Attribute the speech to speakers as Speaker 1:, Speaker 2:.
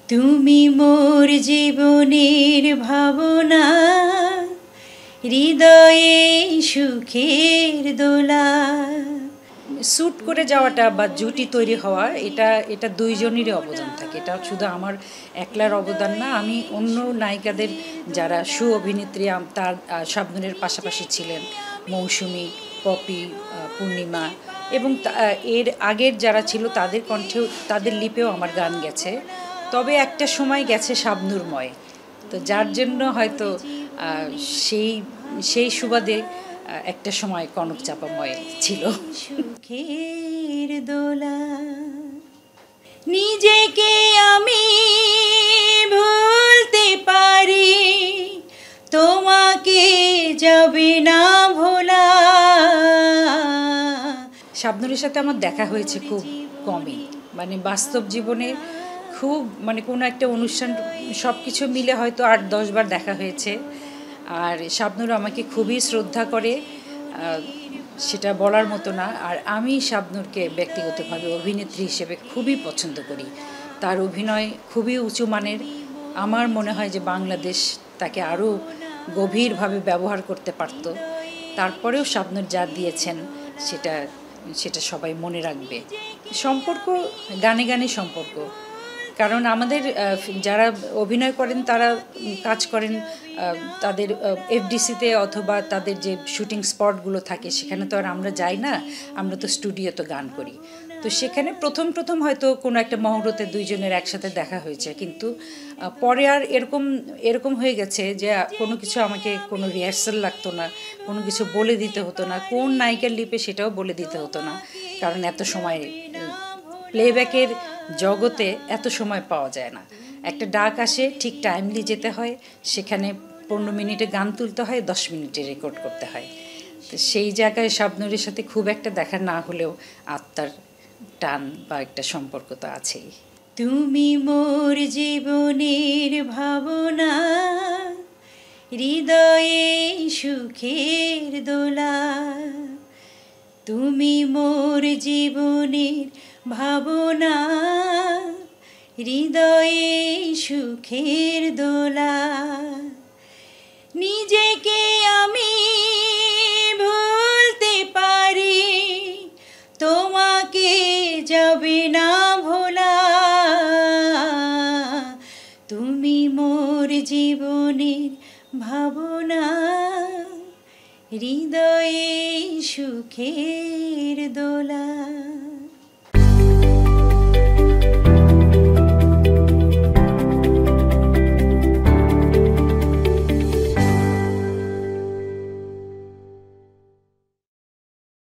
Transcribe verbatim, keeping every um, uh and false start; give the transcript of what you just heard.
Speaker 1: তুমি মোর জীবনের ভাবনা, হৃদয়ে সুখের দোলা। স্যুট করে যাওয়াটা বা জুটি তৈরি হওয়া, এটা এটা দুইজনেরই অবদান থাকে। এটা শুধু আমার একলার অবদান না। আমি অন্য নায়িকাদের যারা সু অভিনেত্রী তার শাবনূরের পাশাপাশি ছিলেন, মৌসুমী, পপি, পূর্ণিমা এবং এর আগের যারা ছিল তাদের কণ্ঠেও, তাদের লিপেও আমার গান গেছে। তবে একটা সময় গেছে শাবনূরময়, তো যার জন্য হয়তো সেই সেই সুবাদে একটা সময় কনক চাপাময় ছিল। সুখের দোলা, নিজেকে আমি ভুলতে পারি, তোমাকে যাবে না ভোলা। শাবনূরের সাথে আমার দেখা হয়েছে খুব কমই, মানে বাস্তব জীবনে খুব, মানে কোনো একটা অনুষ্ঠান সব কিছু মিলে হয়তো আট দশ বার দেখা হয়েছে। আর শাবনূর আমাকে খুবই শ্রদ্ধা করে, সেটা বলার মতো না। আর আমি শাবনূরকে ব্যক্তিগতভাবে অভিনেত্রী হিসেবে খুবই পছন্দ করি। তার অভিনয় খুবই উঁচু মানের। আমার মনে হয় যে বাংলাদেশ তাকে আরও গভীরভাবে ব্যবহার করতে পারত। তারপরেও শাবনূর যা দিয়েছেন সেটা সেটা সবাই মনে রাখবে। সম্পর্ক গানে গানে সম্পর্ক, কারণ আমাদের যারা অভিনয় করেন তারা কাজ করেন তাদের এফডিসিতে অথবা তাদের যে শুটিং স্পটগুলো থাকে সেখানে তো আর আমরা যাই না, আমরা তো স্টুডিওতে গান করি। তো সেখানে প্রথম প্রথম হয়তো কোনো একটা মহরতে দুইজনের একসাথে দেখা হয়েছে, কিন্তু পরে আর এরকম এরকম হয়ে গেছে যে কোনো কিছু আমাকে কোনো রিহার্সাল লাগতো না, কোনো কিছু বলে দিতে হতো না, কোন নায়িকার লিপে সেটাও বলে দিতে হতো না, কারণ এত সময় প্লেব্যাকের জগতে এত সময় পাওয়া যায় না। একটা ডাক আসে, ঠিক টাইমলি যেতে হয়, সেখানে পনেরো মিনিটে গান তুলতে হয়, দশ মিনিটে রেকর্ড করতে হয়। তো সেই জায়গায় শাবনূরের সাথে খুব একটা দেখা না হলেও আত্মার টান বা একটা সম্পর্ক তো আছেই। তুমি মোর জীবনের ভাবনা, হৃদয়ে সুখের দোলা। তুমি মোর জীবনের ভাবনা, হৃদয়ে সুখের দোলা। নিজেকে আমি ভুলতে পারি, তোমাকে যাবে না ভোলা। তুমি মোর জীবনের ভাবনা, হৃদয়ে সুখের দোলা।